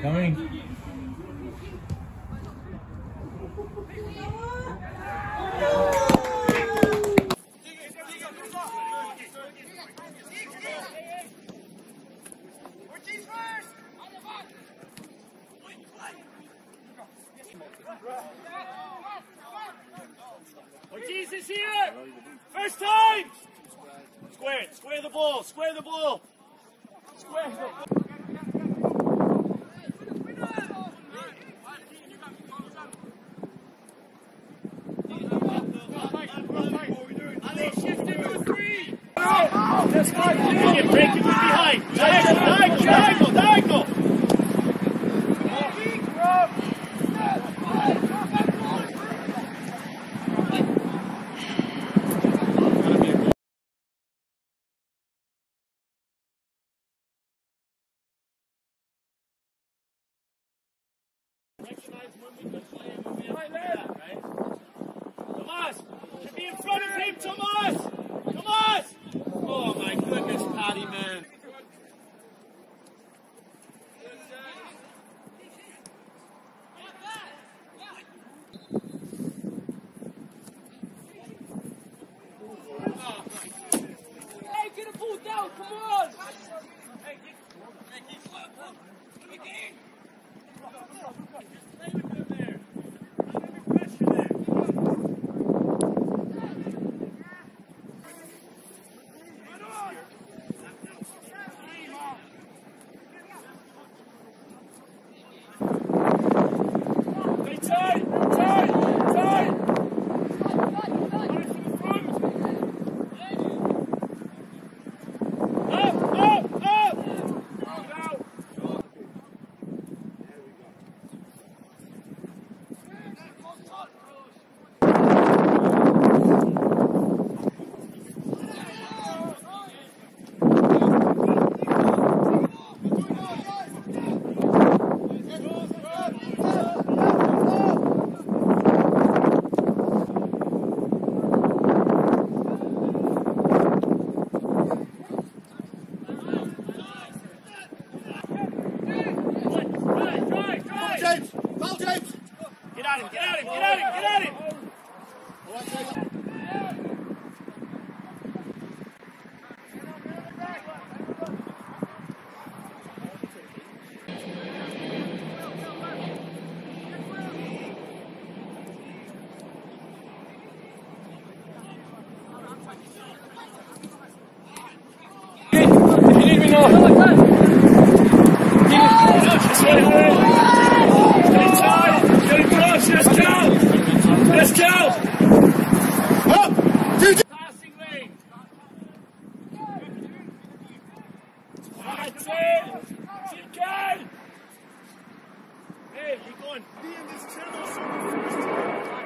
Coming. Jesus here! First time! Square the ball, square the ball! Square the ball! Ali, shift into a three! Let's go! Break it from behind! Diagonal! Tomas! Should be in front of him, Tomas! Tomas! Oh my goodness, Paddy, man. Hey, get a ball down, come on! Hey, Get at him! Let's go! Up! Passing lane! That's it! Keegan! Hey, you're going. Be in this channel so the first time.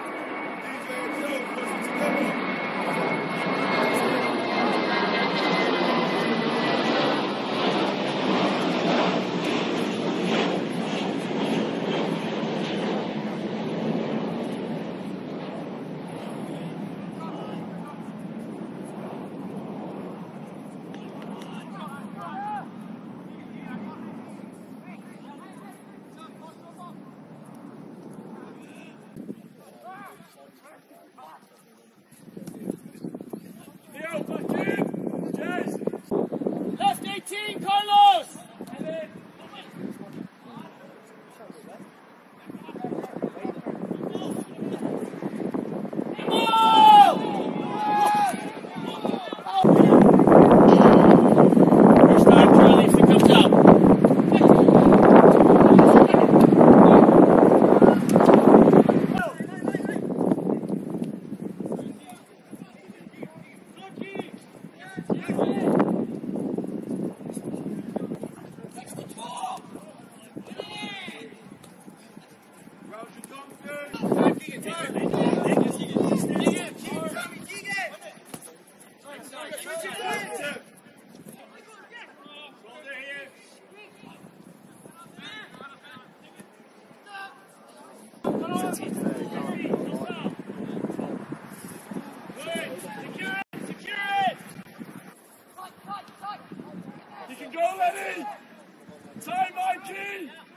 Left 18, Carlos! First time, Charlie, if it comes out. You can go, Lenny! Time, Mikey!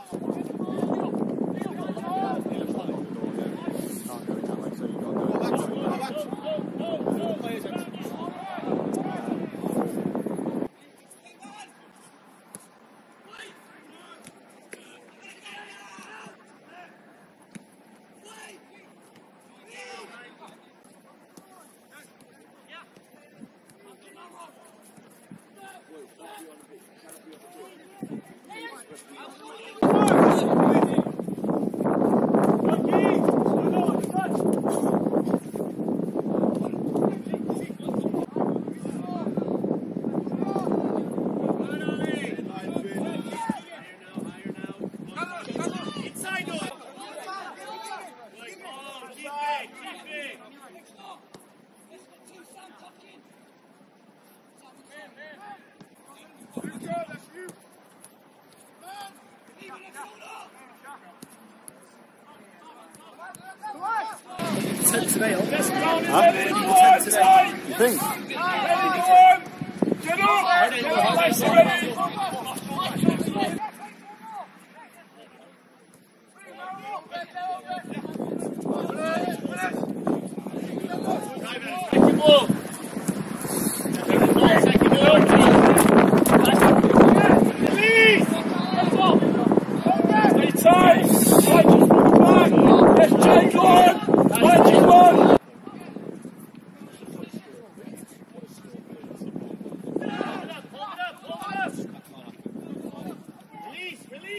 Today, huh? You think? Get up! Get up!